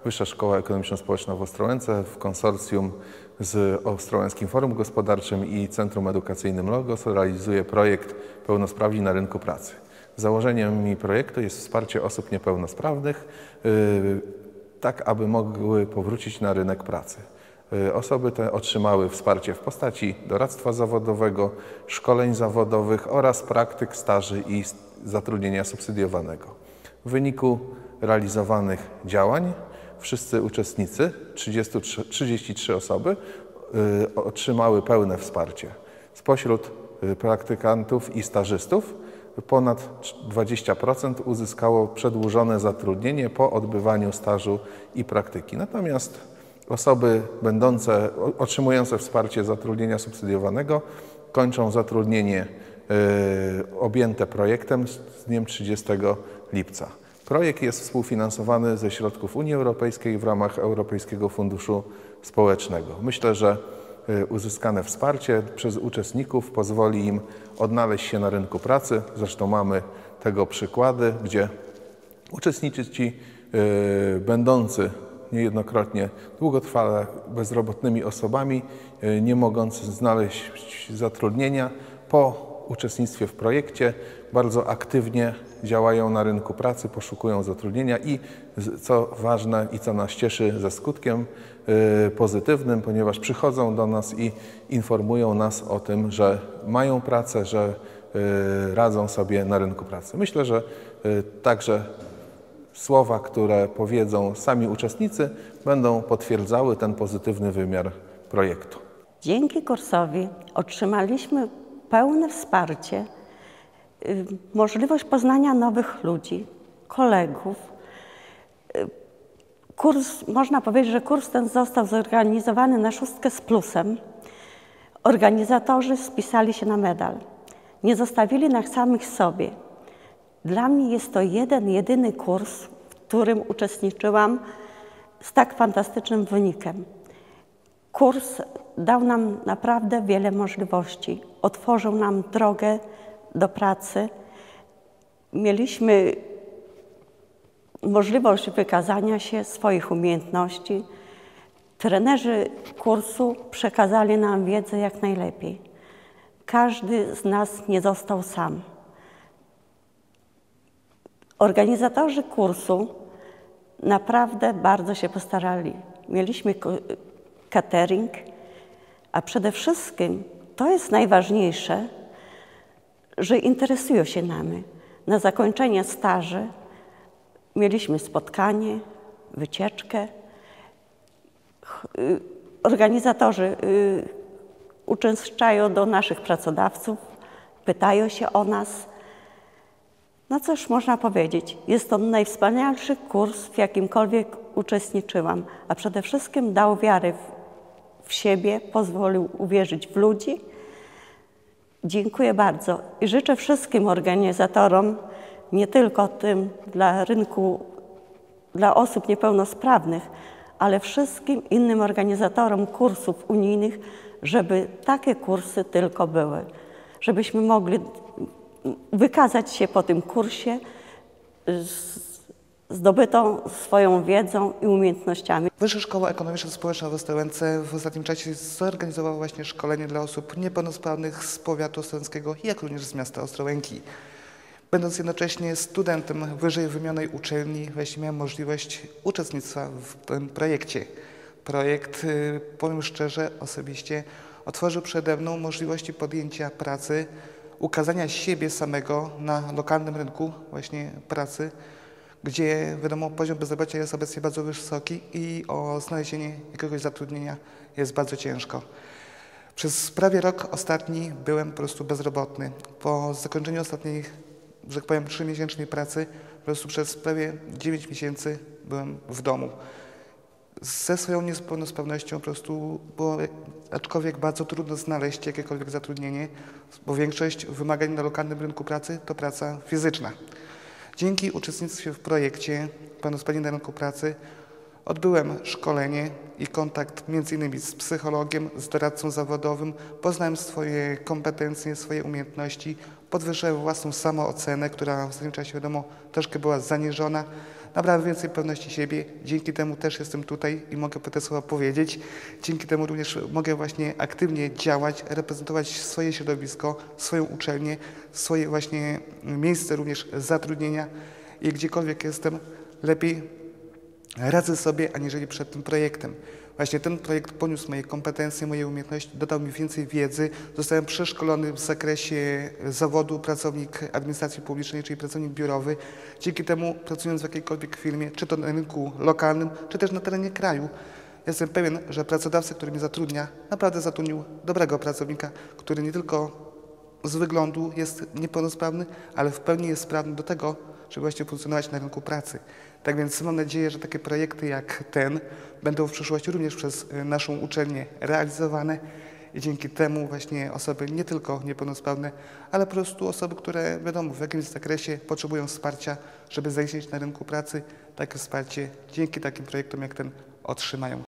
Wyższa Szkoła Ekonomiczno-Społeczna w Ostrołęce w konsorcjum z Ostrołęckim Forum Gospodarczym i Centrum Edukacyjnym Logos realizuje projekt Pełnosprawni na rynku pracy. Założeniem projektu jest wsparcie osób niepełnosprawnych, tak aby mogły powrócić na rynek pracy. Osoby te otrzymały wsparcie w postaci doradztwa zawodowego, szkoleń zawodowych oraz praktyk, staży i zatrudnienia subsydiowanego. W wyniku realizowanych działań wszyscy uczestnicy, 33 osoby, otrzymały pełne wsparcie. Spośród praktykantów i stażystów ponad 20% uzyskało przedłużone zatrudnienie po odbywaniu stażu i praktyki. Natomiast osoby otrzymujące wsparcie zatrudnienia subsydiowanego kończą zatrudnienie objęte projektem z dniem 30 lipca. Projekt jest współfinansowany ze środków Unii Europejskiej w ramach Europejskiego Funduszu Społecznego. Myślę, że uzyskane wsparcie przez uczestników pozwoli im odnaleźć się na rynku pracy. Zresztą mamy tego przykłady, gdzie uczestnicy będący niejednokrotnie długotrwale bezrobotnymi osobami, nie mogąc znaleźć zatrudnienia, po uczestnictwie w projekcie bardzo aktywnie działają na rynku pracy, poszukują zatrudnienia i co ważne i co nas cieszy, ze skutkiem pozytywnym, ponieważ przychodzą do nas i informują nas o tym, że mają pracę, że radzą sobie na rynku pracy. Myślę, że także słowa, które powiedzą sami uczestnicy, będą potwierdzały ten pozytywny wymiar projektu. Dzięki kursowi otrzymaliśmy pełne wsparcie, możliwość poznania nowych ludzi, kolegów. Można powiedzieć, że kurs ten został zorganizowany na 6 z plusem. Organizatorzy spisali się na medal. Nie zostawili nas samych sobie. Dla mnie jest to jedyny kurs, w którym uczestniczyłam z tak fantastycznym wynikiem. Kurs dał nam naprawdę wiele możliwości. Otworzył nam drogę do pracy. Mieliśmy możliwość wykazania się swoich umiejętności. Trenerzy kursu przekazali nam wiedzę jak najlepiej. Każdy z nas nie został sam. Organizatorzy kursu naprawdę bardzo się postarali. Mieliśmy catering, a przede wszystkim to jest najważniejsze, że interesują się nami. Na zakończenie staży mieliśmy spotkanie, wycieczkę. Organizatorzy uczęszczają do naszych pracodawców, pytają się o nas. No cóż można powiedzieć, jest to najwspanialszy kurs, w jakimkolwiek uczestniczyłam, a przede wszystkim dał wiarę w siebie, pozwolił uwierzyć w ludzi. Dziękuję bardzo i życzę wszystkim organizatorom, nie tylko tym dla rynku, dla osób niepełnosprawnych, ale wszystkim innym organizatorom kursów unijnych, żeby takie kursy tylko były, żebyśmy mogli wykazać się po tym kursie zdobytą swoją wiedzą i umiejętnościami. Wyższa Szkoła Ekonomiczno-Społeczna w Ostrołęce w ostatnim czasie zorganizowała właśnie szkolenie dla osób niepełnosprawnych z powiatu ostrołęckiego, jak również z miasta Ostrołęki. Będąc jednocześnie studentem wyżej wymienionej uczelni, właśnie miałem możliwość uczestnictwa w tym projekcie. Projekt, powiem szczerze, osobiście otworzył przede mną możliwości podjęcia pracy, ukazania siebie samego na lokalnym rynku właśnie pracy, gdzie wiadomo poziom bezrobocia jest obecnie bardzo wysoki i o znalezienie jakiegoś zatrudnienia jest bardzo ciężko. Przez prawie rok ostatni byłem po prostu bezrobotny. Po zakończeniu ostatniej, że tak powiem, 3-miesięcznej pracy po prostu przez prawie 9 miesięcy byłem w domu. Ze swoją niepełnosprawnością po prostu było, aczkolwiek bardzo trudno znaleźć jakiekolwiek zatrudnienie, bo większość wymagań na lokalnym rynku pracy to praca fizyczna. Dzięki uczestnictwie w projekcie Pełnosprawni na rynku pracy odbyłem szkolenie i kontakt m.in. z psychologiem, z doradcą zawodowym, poznałem swoje kompetencje, swoje umiejętności, podwyższyłem własną samoocenę, która w ostatnim czasie wiadomo troszkę była zaniżona. nabrałem więcej pewności siebie. Dzięki temu też jestem tutaj i mogę te słowa powiedzieć. Dzięki temu również mogę właśnie aktywnie działać, reprezentować swoje środowisko, swoją uczelnię, swoje właśnie miejsce również zatrudnienia i gdziekolwiek jestem, lepiej radzę sobie, aniżeli przed tym projektem. Właśnie ten projekt poniósł moje kompetencje, moje umiejętności, dodał mi więcej wiedzy. Zostałem przeszkolony w zakresie zawodu pracownik administracji publicznej, czyli pracownik biurowy. Dzięki temu, pracując w jakiejkolwiek firmie, czy to na rynku lokalnym, czy też na terenie kraju, jestem pewien, że pracodawca, który mnie zatrudnia, naprawdę zatrudnił dobrego pracownika, który nie tylko z wyglądu jest niepełnosprawny, ale w pełni jest sprawny do tego, żeby właśnie funkcjonować na rynku pracy. Tak więc mam nadzieję, że takie projekty jak ten będą w przyszłości również przez naszą uczelnię realizowane i dzięki temu właśnie osoby nie tylko niepełnosprawne, ale po prostu osoby, które wiadomo w jakimś zakresie potrzebują wsparcia, żeby zaistnieć na rynku pracy, takie wsparcie dzięki takim projektom jak ten otrzymają.